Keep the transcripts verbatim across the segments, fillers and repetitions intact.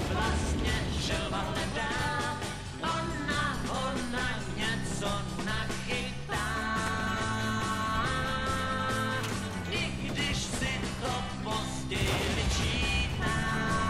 vlastně želva hledá, ona, ona něco nachytá. I když si to později vyčítá.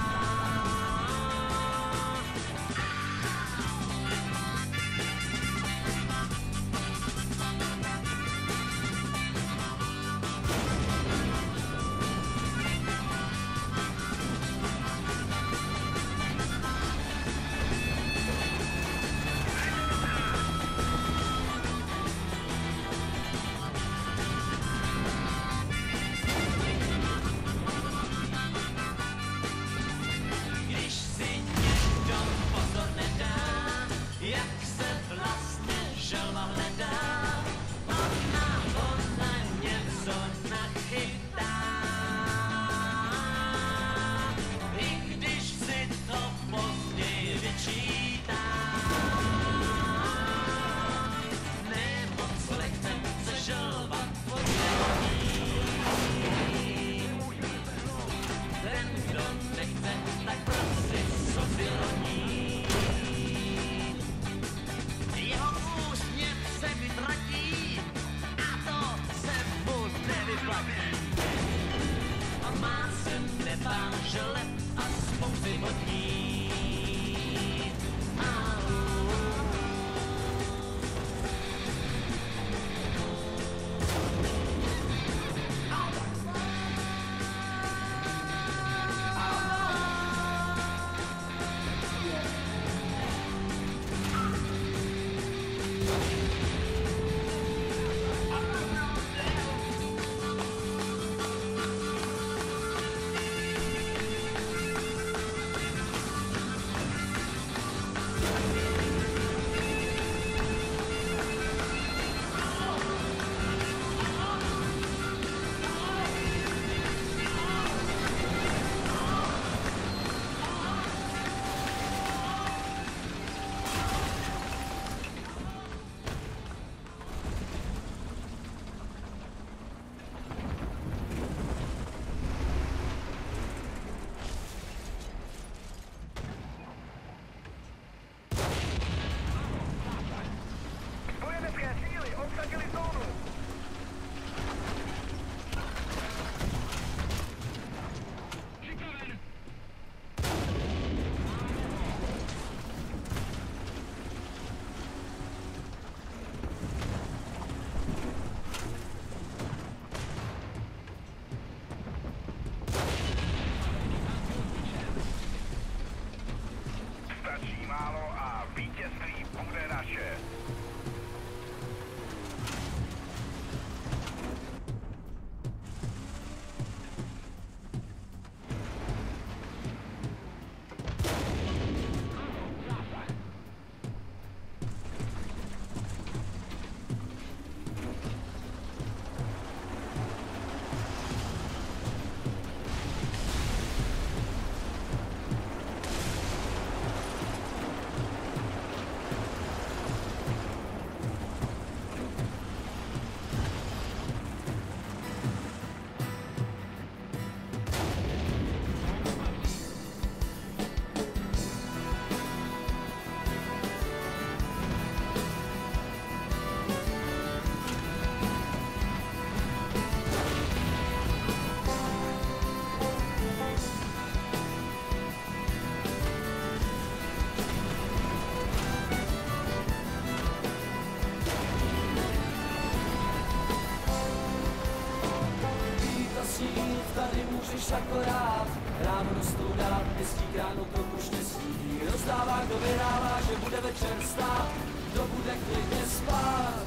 Akorát ráno rostou dát, pěstí kránu trochu štěstí. Rozdává, kdo vyhrává, že bude večer stát, kdo bude klidně spát.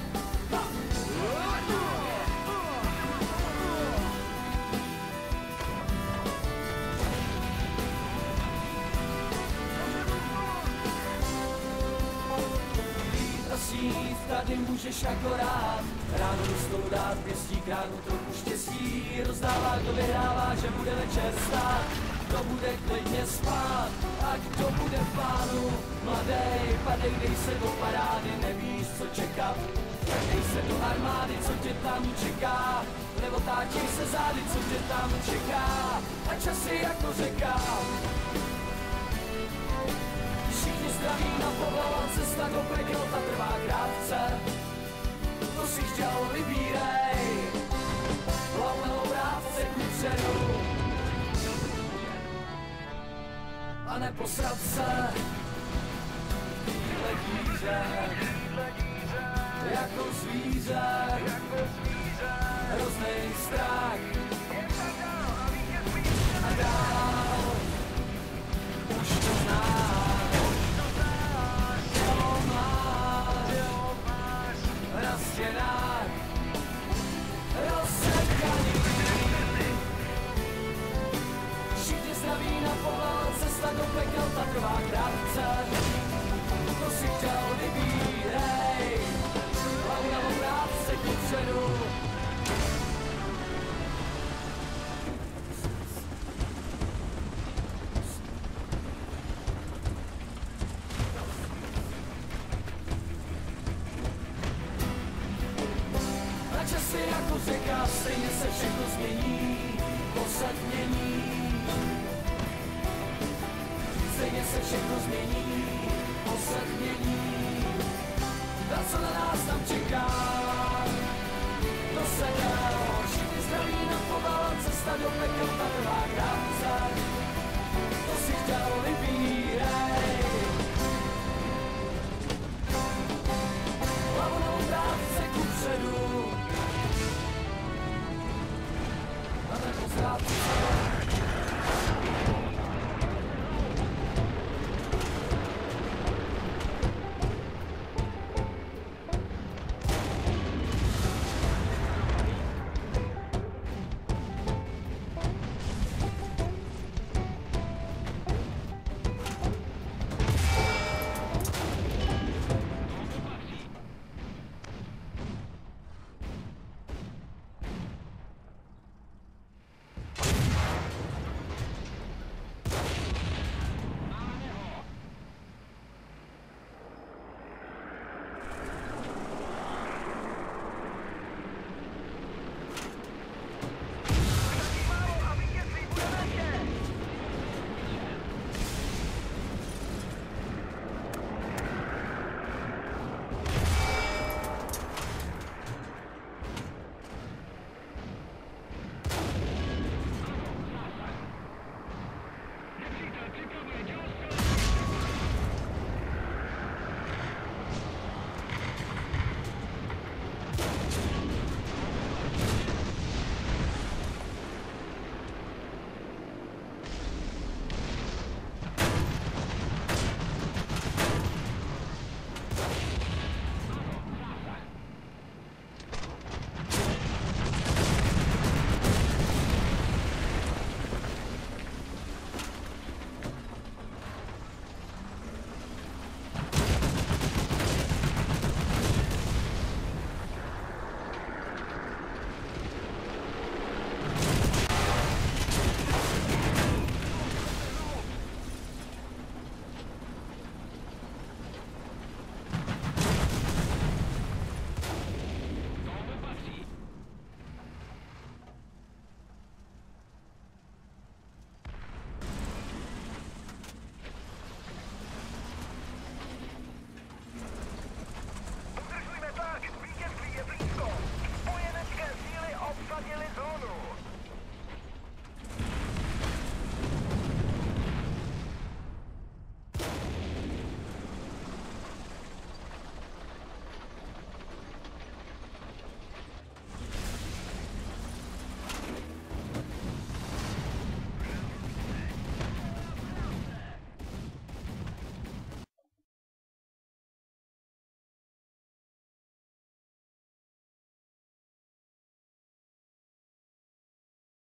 Ha! Být a snít, tady můžeš akorát. Ráno rostou dát, pěstí kránu trochu štěstí. Rozdává, kdo vyhrává, že bude večer stát, kdo bude klidně spát a kdo bude v plánu. Mladej, padej, dej se do parády, nevíš, co čekat. Dej se do armády, co tě tam čeká, nebo táčej se zády, co tě tam čeká. A čas je jako řeka. cesta do pekel ta trvá krátce. To si chtěl, vybírej, hlavnou vrátce kupředu a neposrat se v téhle díře jako zvíře, hroznej strach a dál už to znáš, tělo máš na stěnách rozsekaný. Všichni zdraví na pohled, cesta do pekel ta trvá krátce. To si chtěl, vybírej, hlavu na obrátce kupředu. Na časy jako řeka, stejně se všechno změní, posadnění. Stejně se všechno změní, posadnění. A co na nás tam čeká? To se dalo, všichni zdraví na poval, cesta do pekel ta trvá krátce. To si chtěl, vybírej.